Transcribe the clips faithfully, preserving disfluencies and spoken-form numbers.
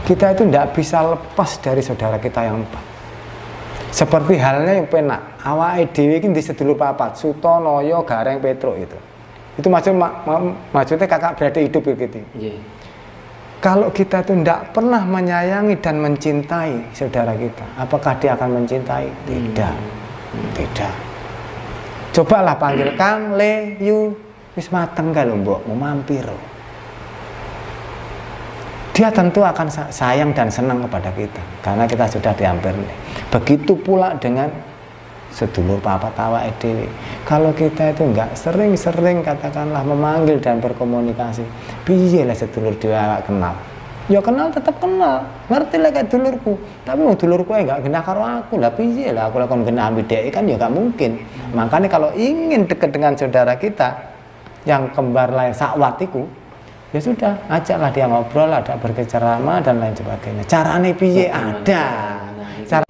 Kita itu tidak bisa lepas dari saudara kita yang empat. Seperti halnya yang penak awake dhewe iki di sedulur papat, Suto, Noyo, Gareng, Petro itu. Itu maksud, mak, maksudnya kakak beradik hidup gitu. Yeah. Kalau kita itu tidak pernah menyayangi dan mencintai saudara kita, apakah dia akan mencintai? Tidak. Hmm. Tidak. Cobalah panggil Kang, Le, Yu, wis mateng kalau mbok mau mampir. Dia tentu akan sayang dan senang kepada kita karena kita sudah dihampir. Begitu pula dengan sedulur papat awake dhewe. Kalau kita itu enggak sering-sering katakanlah memanggil dan berkomunikasi, piye lah sedulur dhewe awak kenal. Ya kenal tetap kenal, ngerti lah kayak dulurku. Tapi mau dulurku enggak genah karo aku, lah piye lah aku lakon genah ambil dhek kan ya enggak mungkin. Makanya kalau ingin dekat dengan saudara kita yang kembar lain sakwatiku, ya sudah, ajaklah dia ngobrol, ada berceramah dan lain sebagainya. Carane piye ada. Cara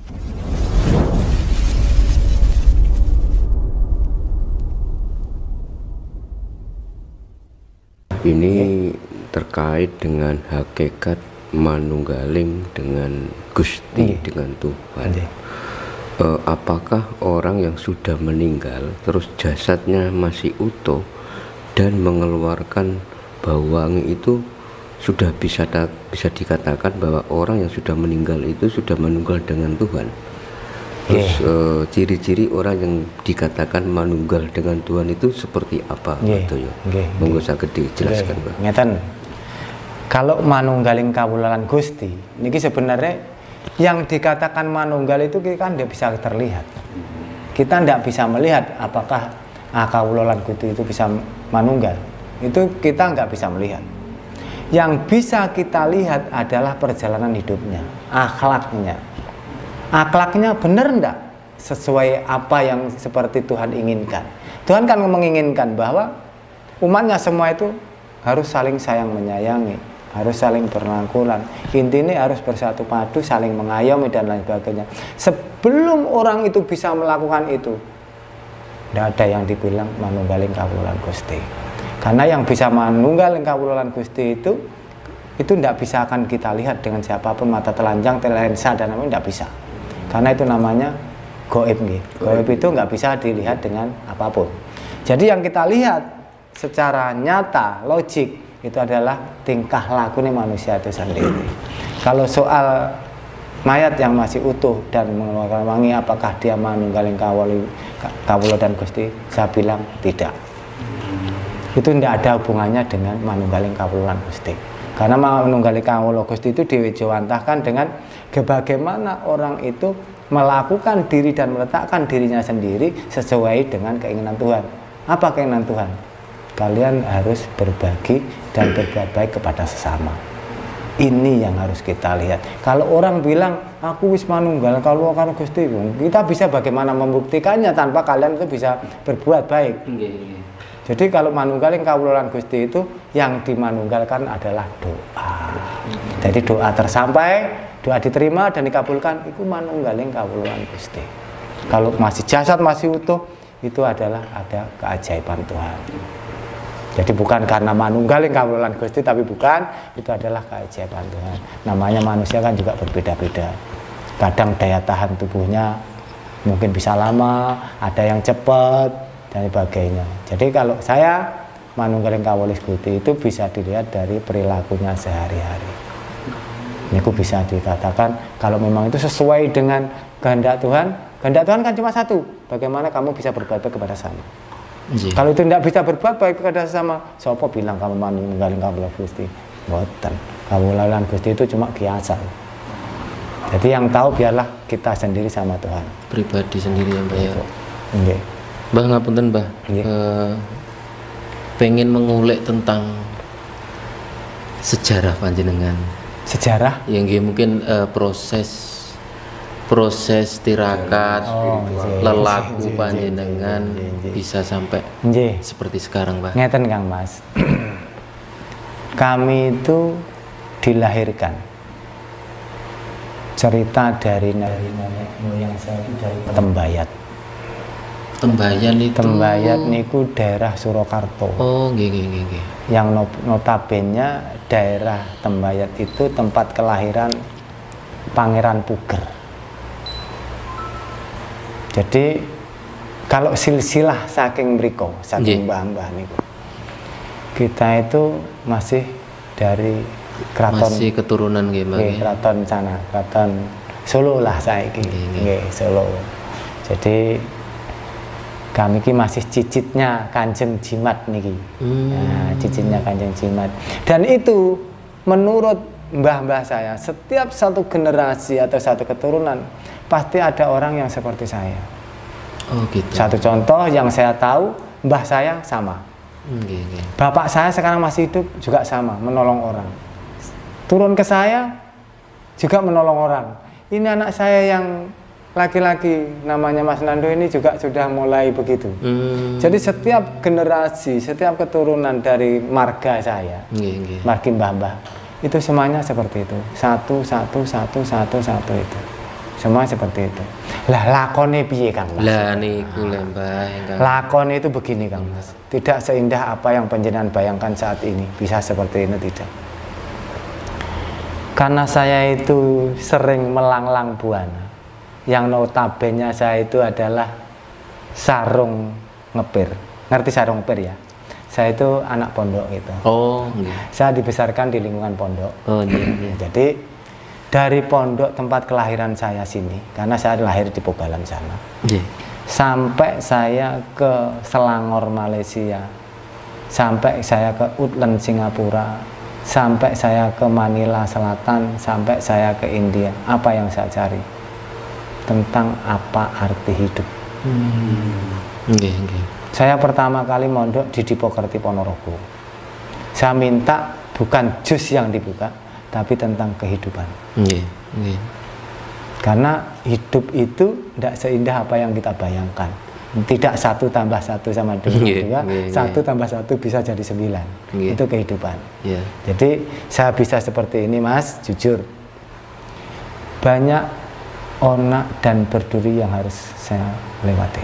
ini terkait dengan hakikat manunggaling dengan Gusti, dengan Tuhan. E, apakah orang yang sudah meninggal terus jasadnya masih utuh dan mengeluarkan bau wangi itu sudah bisa bisa dikatakan bahwa orang yang sudah meninggal itu sudah menunggal dengan Tuhan? Terus yeah. ciri-ciri uh, orang yang dikatakan manunggal dengan Tuhan itu seperti apa? Yeah. Betul ya. Okay. Monggo saged dijelaskan, okay. Pak. Ngeten. Kalau manunggaling kawulalan Gusti, niki sebenarnya yang dikatakan manunggal itu kan tidak bisa terlihat. Kita tidak bisa melihat apakah ah, kawulalan Gusti itu bisa manunggal. Itu kita nggak bisa melihat. Yang bisa kita lihat adalah perjalanan hidupnya, akhlaknya. Akhlaknya benar enggak sesuai apa yang seperti Tuhan inginkan. Tuhan kan menginginkan bahwa umatnya semua itu harus saling sayang menyayangi, harus saling berangkulan. Intinya harus bersatu padu, saling mengayomi dan lain sebagainya. Sebelum orang itu bisa melakukan itu, tidak ada yang dibilang manunggaling kawulalan Gusti. Karena yang bisa manunggaling kawulalan Gusti itu itu tidak bisa akan kita lihat dengan siapapun, mata telanjang, lensa dan lain-lain tidak bisa. Karena itu namanya goib, goib itu nggak bisa dilihat dengan apapun. Jadi yang kita lihat secara nyata, logik itu adalah tingkah lakunya manusia itu sendiri. Kalau soal mayat yang masih utuh dan mengeluarkan wangi, apakah dia manunggaling kawula dan Gusti? Saya bilang tidak. Itu tidak ada hubungannya dengan manunggaling kawula Gusti. Karena manunggaling kawula Gusti itu diwejawantahkan dengan bagaimana orang itu melakukan diri dan meletakkan dirinya sendiri sesuai dengan keinginan Tuhan. Apa keinginan Tuhan? Kalian harus berbagi dan berbuat baik kepada sesama. Ini yang harus kita lihat. Kalau orang bilang aku wis manunggal kalau karo Gusti, kita bisa bagaimana membuktikannya tanpa kalian itu bisa berbuat baik. Jadi kalau manunggaling kawulalan Gusti itu yang dimanunggalkan adalah doa. Jadi doa tersampai, doa diterima dan dikabulkan, itu manunggaling kawulalan Gusti. Kalau masih jasad masih utuh, itu adalah ada keajaiban Tuhan. Jadi bukan karena manunggaling kawulalan Gusti, tapi bukan, itu adalah keajaiban Tuhan. Namanya manusia kan juga berbeda-beda. Kadang daya tahan tubuhnya mungkin bisa lama, ada yang cepat dan sebagainya. Jadi kalau saya manunggaling kawulis Gusti itu bisa dilihat dari perilakunya sehari-hari. Ini bisa dikatakan kalau memang itu sesuai dengan kehendak Tuhan. Kehendak Tuhan kan cuma satu, bagaimana kamu bisa berbuat baik kepada sesama. Yeah. Kalau itu tidak bisa berbuat baik kepada sesama, siapa bilang kamu manunggaling kawulis Gusti? Boten. Kawulalan Gusti itu cuma kiasan. Jadi yang tahu biarlah kita sendiri sama Tuhan. Pribadi sendiri yang bayar. Okay. Mbah ngapunten Mbah, yeah. uh, pengen mengulik tentang sejarah panjenengan. Sejarah? Yang mungkin uh, proses proses tirakat, oh, lelaku panjenengan bisa sampai Jee. seperti sekarang, Mbah. Ngeten Kang Mas. Kami itu dilahirkan. Cerita dari nenek moyang saya itu dari Tembayat. Tembayan itu. Tembayan niku daerah Surakarta. Oh, nggih nggih nggih nggih. Yang notabene daerah Tembayat itu tempat kelahiran Pangeran Puger. Jadi kalau silsilah saking mriko, saking mbah-mbah niku, kita itu masih dari keraton, masih keturunan nggih, Mbak. Nggih, keraton sana, keraton Solo lah saiki. Nggih, Solo. Jadi kami ki masih cicitnya Kanjeng Jimat niki. Hmm. Nah, cicitnya Kanjeng Jimat. Dan itu menurut mbah-mbah saya, setiap satu generasi atau satu keturunan pasti ada orang yang seperti saya. Oh, gitu. Satu contoh yang saya tahu, mbah saya sama. Hmm, gitu. Bapak saya sekarang masih hidup juga sama, menolong orang. Turun ke saya juga menolong orang. Ini anak saya yang laki-laki namanya Mas Nando ini juga sudah mulai begitu. Hmm. Jadi setiap generasi, setiap keturunan dari marga saya, nggih, nggih. margi mbah-mbah, itu semuanya seperti itu. Satu, satu, satu, satu, satu itu. Semua seperti itu. Lah lakone piye Kang Mas? Lah niku lho Mbah. Lakon itu begini Kang Mas. Tidak seindah apa yang panjenengan bayangkan saat ini. Bisa seperti ini tidak. Karena saya itu sering melanglang buana. Yang notabene saya itu adalah sarung ngepir. Ngerti sarung ngepir ya? Saya itu anak pondok gitu. Oh, iya. Saya dibesarkan di lingkungan pondok. Oh, iya, iya. Jadi dari pondok tempat kelahiran saya sini, karena saya lahir di Pogalan sana. Iya. Sampai saya ke Selangor Malaysia, sampai saya ke Woodland Singapura, sampai saya ke Manila Selatan, sampai saya ke India. Apa yang saya cari? Tentang apa arti hidup. Hmm. Okay, okay. Saya pertama kali mondok di Dipokerti Ponorogo. Saya minta bukan jus yang dibuka, tapi tentang kehidupan. Okay, okay. Karena hidup itu tidak seindah apa yang kita bayangkan. Tidak satu tambah satu sama dengan yeah, dua, yeah, satu yeah. tambah satu bisa jadi sembilan. Yeah. Itu kehidupan. Yeah. Jadi saya bisa seperti ini Mas, jujur. Banyak onak dan berduri yang harus saya lewati.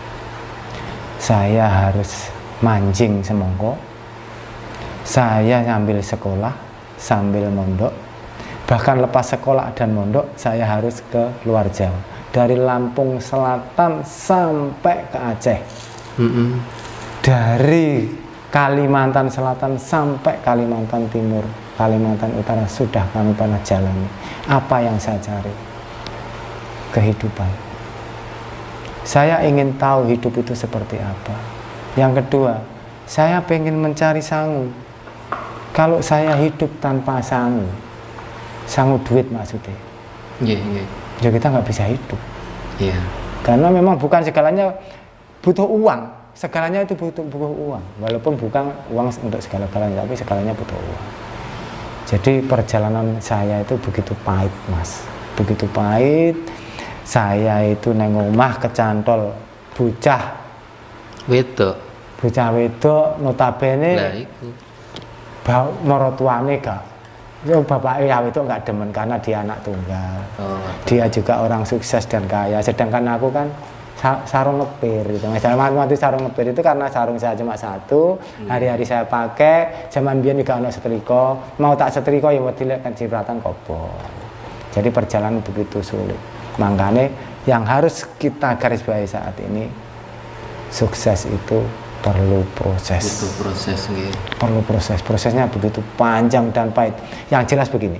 Saya harus mancing semongko. Saya sambil sekolah, sambil mondok. Bahkan lepas sekolah dan mondok, saya harus ke luar Jawa. Dari Lampung Selatan sampai ke Aceh. Mm-hmm. Dari Kalimantan Selatan sampai Kalimantan Timur, Kalimantan Utara sudah kami pernah jalani. Apa yang saya cari? Kehidupan. Saya ingin tahu hidup itu seperti apa. Yang kedua, saya pengen mencari sangu. Kalau saya hidup tanpa sangu, sangu duit maksudnya, yeah, yeah. ya kita nggak bisa hidup. Yeah. Karena memang bukan segalanya butuh uang, segalanya itu butuh, butuh uang. Walaupun bukan uang untuk segala-galanya, tapi segalanya butuh uang. Jadi perjalanan saya itu begitu pahit Mas, begitu pahit. Saya itu neng omah kecantol bocah wedok, bocah wedok notabene lah iku bau marotuane gak. Yo bapake ya wedok gak demen karena dia anak tunggal. Oh, dia juga orang sukses dan kaya, sedangkan aku kan sarung ngepir gitu. Misalnya mati sarung ngepir itu karena sarung saya cuma satu, hari-hari saya pakai, zaman biyen juga ono setrika, mau tak setrika ya wedi lek cipratan kobong. Jadi perjalanan begitu sulit. Makanya yang harus kita garis bawahi saat ini, sukses itu perlu proses. Butuh proses, gitu. Perlu proses. Prosesnya begitu panjang dan pahit. Yang jelas begini,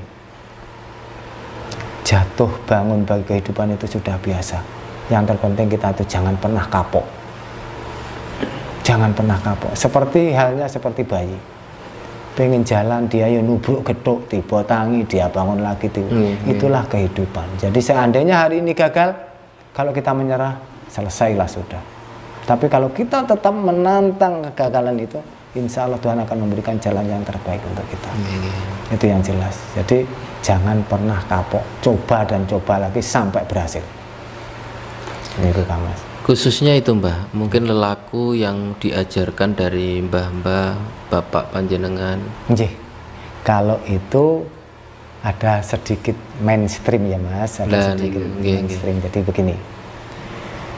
jatuh bangun bagi kehidupan itu sudah biasa. Yang terpenting kita itu jangan pernah kapok. Jangan pernah kapok. Seperti halnya seperti bayi. Pengen jalan dia ya nubruk geduk, tiba tangi dia bangun lagi tiba. Hmm, itulah hmm. kehidupan. Jadi seandainya hari ini gagal, kalau kita menyerah selesailah sudah. Tapi kalau kita tetap menantang kegagalan itu, insya Allah Tuhan akan memberikan jalan yang terbaik untuk kita. Hmm. Itu yang jelas. Jadi jangan pernah kapok, coba dan coba lagi sampai berhasil. Itu Kang Mas. Khususnya itu Mbah, mungkin lelaku yang diajarkan dari mbah-mbah, bapak panjenengan. Nggih. Kalau itu ada sedikit mainstream ya Mas, ada nah, sedikit nge, mainstream. Nge. Jadi begini.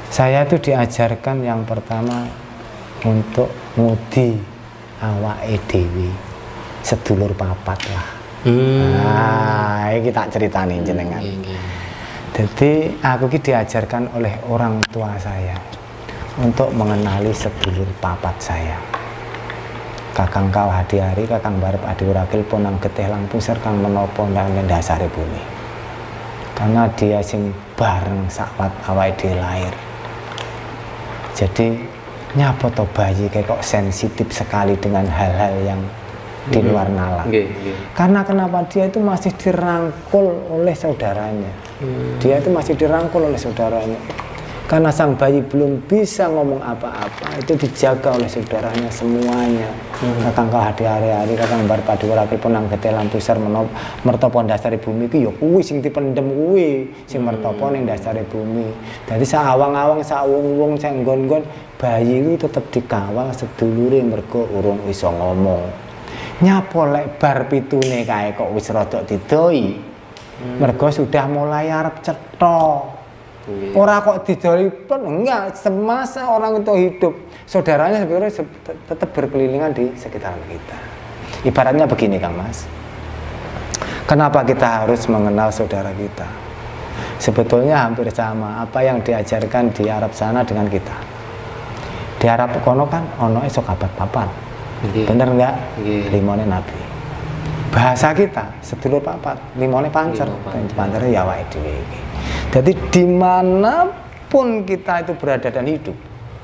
Saya itu diajarkan yang pertama untuk ngudi awake dhewe sedulur papat lah. Hmm. Nah, ini tak ceritain jenengan. Hmm, okay, okay. Jadi aku ki diajarkan oleh orang tua saya untuk mengenali sedulur papat saya. Kakang Kau Hadiari, Kakang Barep Adiurakil, Ponang Getih Langpung Serkang Menopo dan Dasare Bumi. Karena dia sing bareng sakwat awake dhewe lahir. Jadi nyapa to bayi kayak kok sensitif sekali dengan hal-hal yang di luar nalar. Okay, okay. Karena kenapa dia itu masih dirangkul oleh saudaranya. Hmm. Dia itu masih dirangkul oleh saudaranya. Karena sang bayi belum bisa ngomong apa-apa, itu dijaga oleh saudaranya semuanya. Hmm. Kakang Kau Hadiari, Kakang Barep Adiurakil, Ponang Getih Langpung Serkang mertopo dasare bumi ku ya kuwi sing dipendem kuwi, sing mertopo ning dasare bumi. Dadi saawang-awang sawung-wung sing nggon-nggon bayi ku tetep dikawal sedulure mergo urung iso ngomong. Nyapo lek bar pitune kae kok wis rada didoi. Hmm. Mergo sudah mulai arep cetha. Hmm. Ora kok didoi pun enggak, semasa orang itu hidup, saudaranya sebenarnya tetap berkelilingan di sekitaran kita. Ibaratnya begini Kang Mas. Kenapa kita harus mengenal saudara kita? Sebetulnya hampir sama apa yang diajarkan di Arab sana dengan kita. Di Arab kono kan ono esok abad papat. Yeah. Bener nggak? Yeah. Limone Nabi. Bahasa kita sedulur papat, limone pancer, pancernya ya awake dhewe. Jadi dimanapun kita itu berada dan hidup,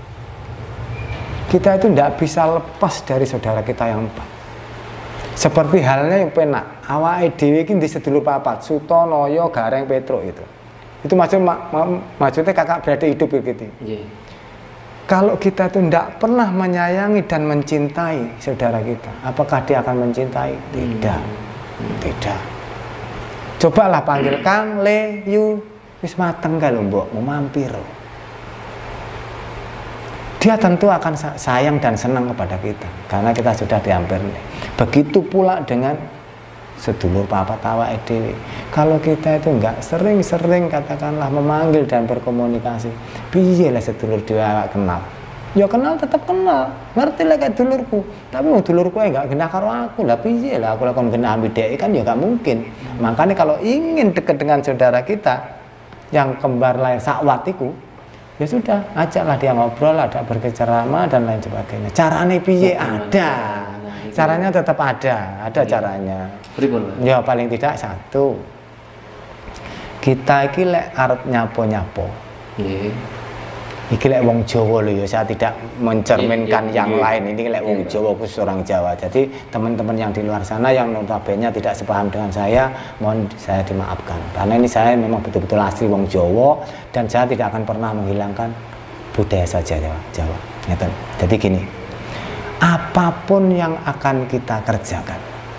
kita itu tidak bisa lepas dari saudara kita yang empat. Seperti halnya yang penak, awake dhewe iki di sedulur papat, Suto, Noyo, Gareng, Petro itu. Itu maksud, mak, maksudnya kakak beradik hidup gitu. Yeah. Kalau kita itu tidak pernah menyayangi dan mencintai saudara kita, apakah dia akan mencintai? Tidak, hmm. tidak. Cobalah panggil Kang, Le, Yu, wis mateng kalau mbok mau mampir. Dia tentu akan sayang dan senang kepada kita, karena kita sudah dihampir. Begitu pula dengan sedulur papat awake dhewe. Kalau kita itu enggak sering-sering katakanlah memanggil dan berkomunikasi, piye lah sedulur dhewe awak kenal. Ya kenal tetap kenal, ngerti lah kayak dulurku. Tapi mau dulurku enggak genah karo aku lah, piye lah aku lakon genah ambil dhek kan ya enggak mungkin. Makanya kalau ingin dekat dengan saudara kita yang kembar lain sakwatiku, ya sudah, ajaklah dia ngobrol, ada berceramah dan lain sebagainya. Caranya piye ada. Caranya tetap ada, ada yeah. caranya. Ya paling tidak satu. Kita iki lek arep nyapo-nyapo. Nggih. Iki lek wong Jawa lho ya, saya tidak mencerminkan yeah, yeah, yang yeah. lain. Ini lek wong yeah. Jawa khusus orang Jawa. Jadi teman-teman yang di luar sana yang notabene tidak sepaham dengan saya, mohon saya dimaafkan. Karena ini saya memang betul-betul asli wong Jawa dan saya tidak akan pernah menghilangkan budaya saja Jawa. Jawa. Jadi gini. Apapun yang akan kita kerjakan,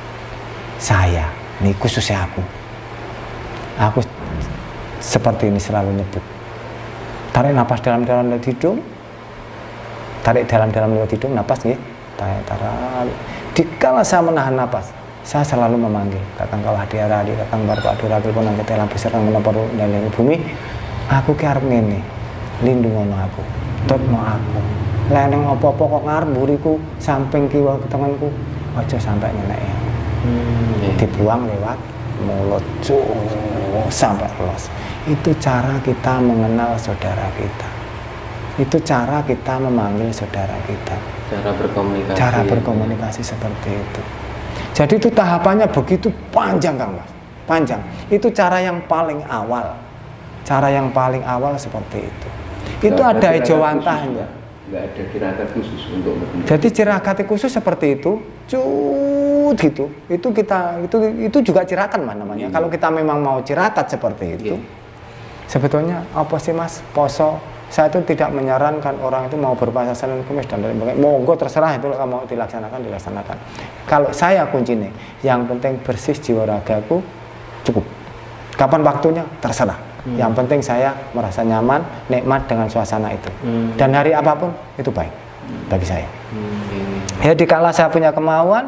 saya, ini khususnya aku, aku seperti ini selalu nyebut, tarik napas dalam-dalam lewat hidung, tarik dalam-dalam lewat hidung, napas ya, tarik, tarik. Dikala saya menahan napas, saya selalu memanggil Kakang Kau Hadiari, Kakang Barep Adiurakil, Ponang Getih Langpung Serkang Menopo dan lain bumi. Aku ki arep ngene, lindungono aku, tutno aku. Leneng apa-apa kok ngarep mburiku samping kiwa ketenganku aja sampai nyeneki. Hmm, yeah. Dibuang lewat mulut cuh, sampai los. Itu cara kita mengenal saudara kita. Itu cara kita memanggil saudara kita. Cara berkomunikasi. Cara berkomunikasi ya. Seperti itu. Jadi itu tahapannya begitu panjang Kang Mas. Panjang. Itu cara yang paling awal. Cara yang paling awal seperti itu. Itu Gak ada ejawantahnya. Nggak ada cirakat khusus untuk berkomunikasi. Jadi cirakat khusus seperti itu, cut gitu. Itu kita itu itu juga cirakat Mas namanya. Yeah. Kalau kita memang mau cirakat seperti itu, yeah. sebetulnya apa sih Mas? Poso. Saya itu tidak menyarankan orang itu mau berpuasa Senin Kamis dan lain sebagainya. Monggo terserah itu kalau mau dilaksanakan dilaksanakan. Kalau saya kuncinya, yang penting bersih jiwa ragaku cukup. Kapan waktunya terserah. Hmm. Yang penting saya merasa nyaman, nikmat dengan suasana itu. Hmm. Dan hari apapun itu baik hmm. bagi saya. Hmm. Ya dikala saya punya kemauan,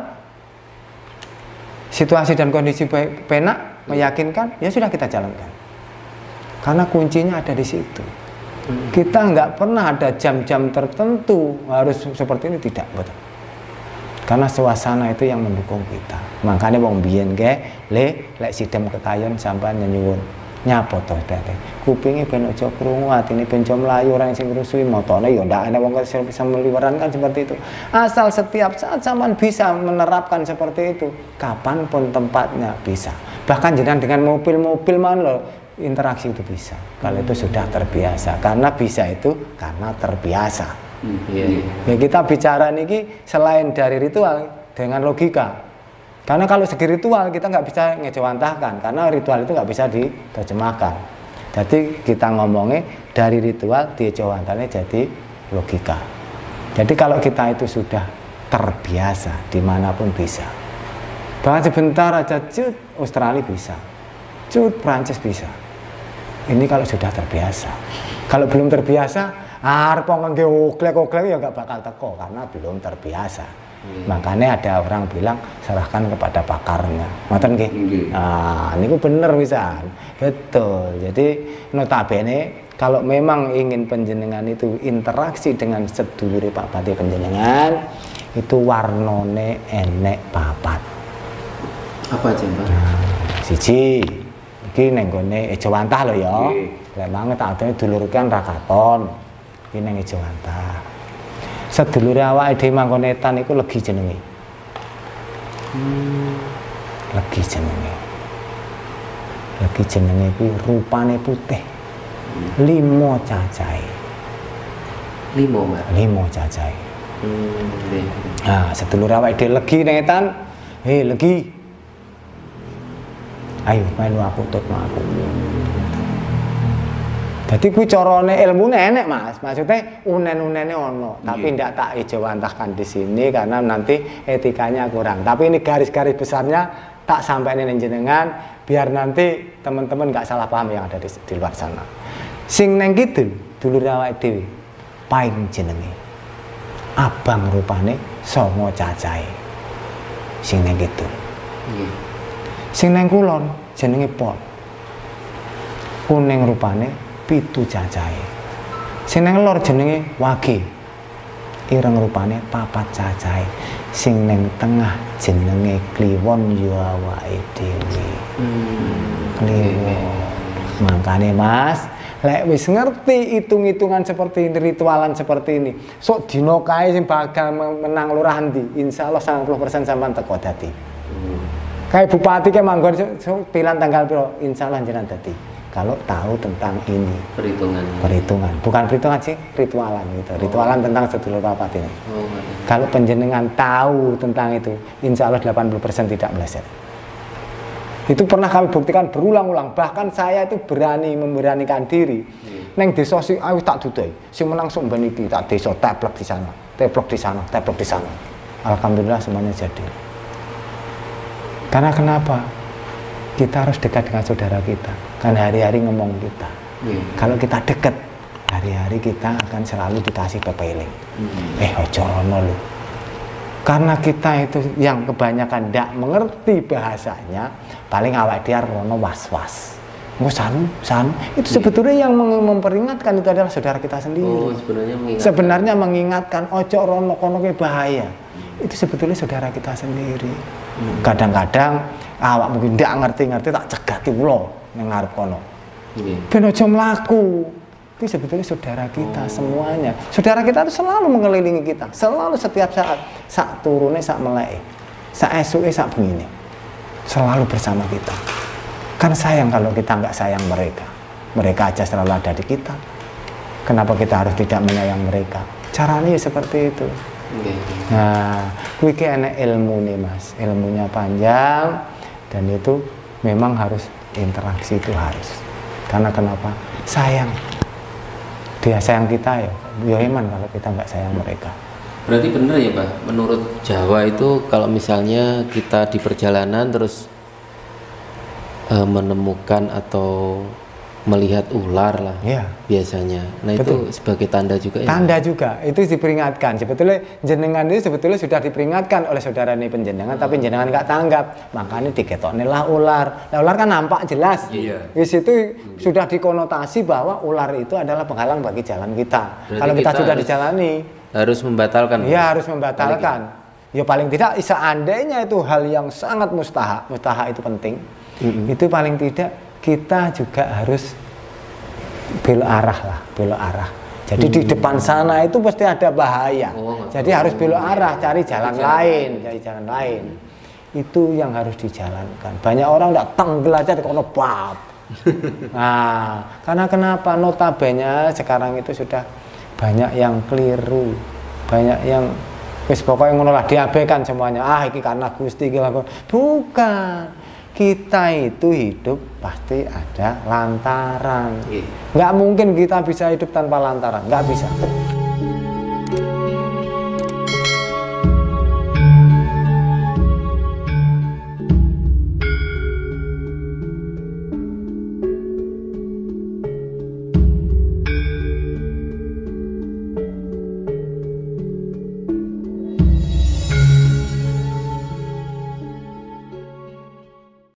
situasi dan kondisi baik, penak, meyakinkan, ya sudah kita jalankan. Karena kuncinya ada di situ. Hmm. Kita nggak pernah ada jam-jam tertentu harus seperti ini, tidak, betul. Karena suasana itu yang mendukung kita. Makanya wong biyen ge le lek sidem kekayon sampean nyuwun nyapa to dadi. Kupinge ben aja krungu, atine ben aja mlayu ora sing ngrusui, motone ya ndak ana wong sing bisa meliweran kan seperti itu. Asal setiap saat sampean bisa menerapkan seperti itu, kapanpun tempatnya bisa. Bahkan jenengan dengan mobil-mobil man loh, interaksi itu bisa. Kalau itu sudah terbiasa. Karena bisa itu karena terbiasa. Hmm, iya, iya. Ya kita bicara niki selain dari ritual dengan logika. Karena kalau segi ritual kita nggak bisa ngejawantahkan, karena ritual itu nggak bisa diterjemahkan. Jadi kita ngomongnya dari ritual dijawantahnya jadi logika. Jadi kalau kita itu sudah terbiasa dimanapun bisa. Bahkan sebentar aja cut Australia bisa, cut Prancis bisa. Ini kalau sudah terbiasa. Kalau belum terbiasa, arep ngangge oglek-oglek ya nggak bakal teko karena belum terbiasa. Hmm. Makanya ada orang bilang serahkan kepada pakarnya. Ngoten nggih. Hmm. Nah, niku bener pisan. Betul. Jadi notabene kalau memang ingin panjenengan itu interaksi dengan sedulure Pak Pati panjenengan, itu warnone enek papat. Apa aja, Mbak? Nah, siji iki ning gone Ejawantah lho ya. Lek manget tak adone dulur kan Rakaton. Iki ning Ejawantah. Sedulure awake dhewe manggon etan iku legi jenenge. Hmm. Legi jenenge. Legi jenenge kuwi rupane putih. Limo cacahe. Limo, Mbak. Limo cacahe. Hmm, nggih. Nah, sedulur awake dhewe legi ning etan. Hei, legi. Ayo melu aku tut aku. Jadi kuwi carane ilmune enek Mas. Maksudnya unen-unene ono, tapi ndak tak ijawantahkan di sini karena nanti etikanya kurang. Tapi ini garis-garis besarnya tak sampaikan ning jenengan biar nanti teman-teman nggak salah paham yang ada di, di luar sana. Sing neng kidul dulur awake dhewe paing jenenge. Abang rupane songo cacahe. Sing neng kidul. Nggih. Sing neng kulon jenenge Pon. Kuning rupane pitu cacahe. Sing nang lor jenenge Wage. Ireng rupane papat cacahe. Sing nang tengah jenenge Kliwon ya awake dhewe. Hmm. Kliwon. Makane Mas, lek wis ngerti hitung-hitungan seperti ini, ritualan seperti ini, sok dina kae sing bakal menang lurah ndi, insyaallah sembilan puluh persen sampean teko dadi. Hmm. Kayak bupati kayak manggon pilihan tanggal piro, insyaallah jenengan dadi. Kalau tahu tentang ini perhitungan perhitungan bukan perhitungan sih ritualan gitu. Oh. Ritualan tentang sedulur papat ini. Oh, kalau penjenengan tahu tentang itu, insya Allah delapan puluh persen tidak meleset. Itu pernah kami buktikan berulang-ulang. Bahkan saya itu berani memberanikan diri. Hmm. Neng desa sing ayo tak dudai, sing menang sok ben iki tak desa teplek di sana, teplek di sana, teplek di sana. Alhamdulillah semuanya jadi. Karena kenapa? Kita harus dekat dengan saudara kita. Kan hari-hari ngomong kita. Hmm. Kalau kita dekat, hari-hari kita akan selalu dikasih pepeling. Hmm. Eh, ojo rono lu. Karena kita itu yang kebanyakan tidak mengerti bahasanya, paling awak dia rono was-was. Nggak sanu, sanu. Itu hmm. sebetulnya yang memperingatkan itu adalah saudara kita sendiri. Oh, sebenarnya mengingatkan. Sebenarnya mengingatkan ojo rono kono ke bahaya. Hmm. Itu sebetulnya saudara kita sendiri. Kadang-kadang hmm. awak mungkin tidak ngerti-ngerti tak cegati ulo nang ngarep kono. Nggih. Ben aja mlaku. Itu sebetulnya saudara kita oh. semuanya. Saudara kita itu selalu mengelilingi kita, selalu setiap saat, sak turune sak meleke, sak esuke sak bengine. Selalu bersama kita. Kan sayang kalau kita nggak sayang mereka. Mereka aja selalu ada di kita. Kenapa kita harus tidak menyayang mereka? Caranya ya seperti itu. Okay. Nah, kuwi ki enek ilmu nih Mas, ilmunya panjang dan itu memang harus interaksi itu harus. Karena kenapa? Sayang. Dia sayang kita ya, ya eman kalau kita nggak sayang mereka. Berarti benar ya Pak, menurut Jawa itu kalau misalnya kita di perjalanan terus e, menemukan atau melihat ular lah ya. biasanya. Nah Betul. itu sebagai tanda juga ya. Tanda juga itu diperingatkan. Sebetulnya jenengan ini sebetulnya sudah diperingatkan oleh saudara ini penjenengan, tapi jenengan nggak tanggap. Makanya diketokne lah ular. Nah ular kan nampak jelas. Iya. Di situ sudah dikonotasi bahwa ular itu adalah penghalang bagi jalan kita. Berarti Kalau kita, kita sudah harus- dijalani, Harus membatalkan. ya harus membatalkan. Ya paling tidak seandainya itu hal yang sangat mustahak, mustahak itu penting. Mm-mm. Itu paling tidak kita juga harus belok arah lah, belok arah. Jadi di depan sana itu pasti ada bahaya. Oh, Jadi harus belok arah, cari jalan lain, cari jalan lain. Itu yang harus dijalankan. Banyak orang datang belajar kono bab. Nah, karena kenapa? Notabene sekarang itu sudah banyak yang keliru, banyak yang wis pokoknya ngono lah diabaikan semuanya. Ah, iki karena Gusti iki lah. Bukan. Kita itu hidup pasti ada lantaran. Nggak mungkin kita bisa hidup tanpa lantaran, nggak bisa.